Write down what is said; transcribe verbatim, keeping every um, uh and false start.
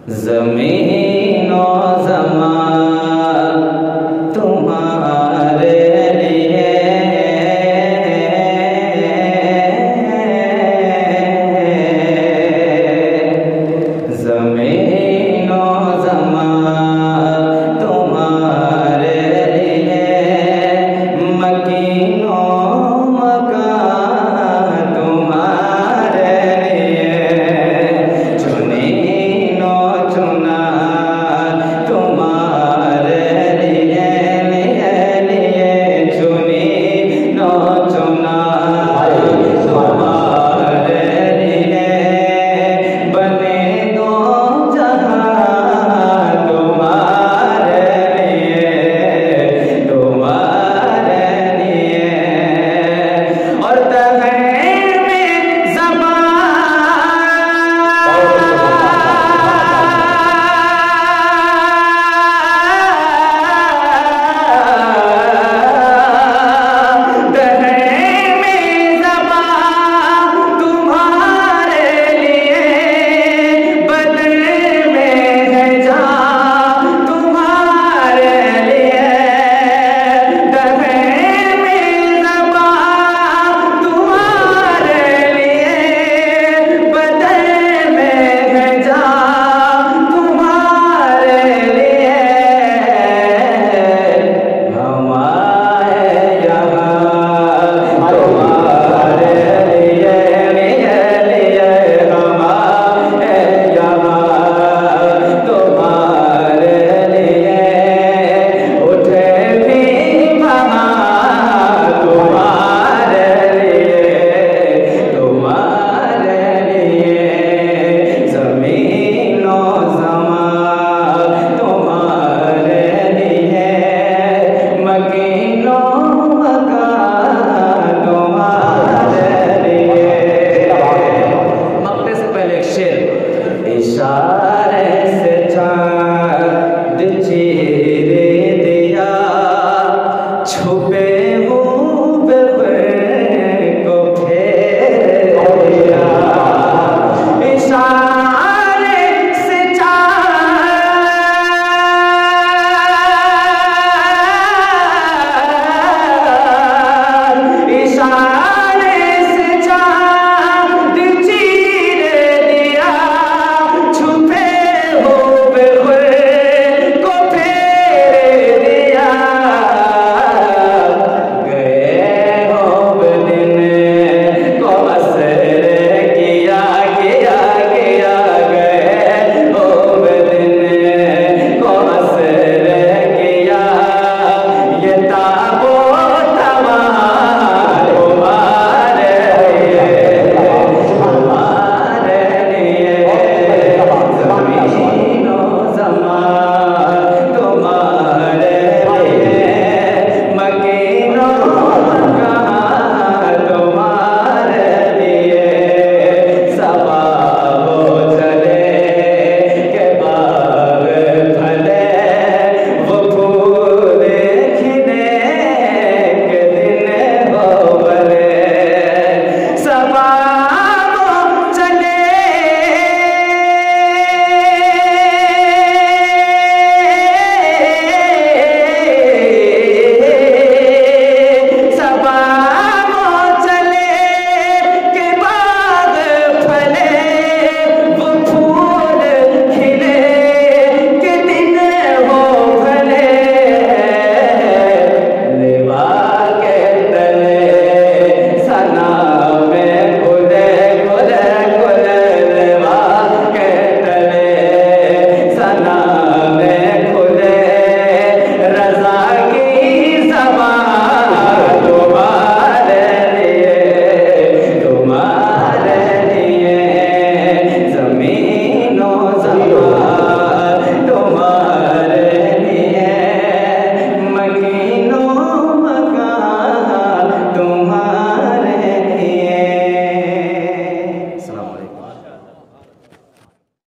ज़मीन और ज़मान तुम्हारे लिए, ज़मीन और ज़मान तुम्हारे लिए, मकीन और मकान तुम्हारे लिए, चुनीन और चुना तुम्हारे लिए, लिए लिए चुनीन और चुना तुम्हारे लिए, बने दो जहां तुम्हारे लिए, तुम्हारे लिए, और तहरीर में ज़बान तहरीर में ज़बान तुम्हारे लिए, बदले में है जान तुम्हारे लिए, तहरीर में ज़बान तुम्हारे लिए, बदले में है जान तुम्हारे लिए, हम आए यहाँ तुम्हारे लिए, लिए लिए हम आए यहाँ तुम्हारे लिए, उठे भी वहाँ तुम्हारे लिए, तुम्हारे लिए, ज़मीन और ज़मान तुम्हारे लिए, मकीन और मकान तुम्हारे लिए। मकते से पहले एक शेर, इशारा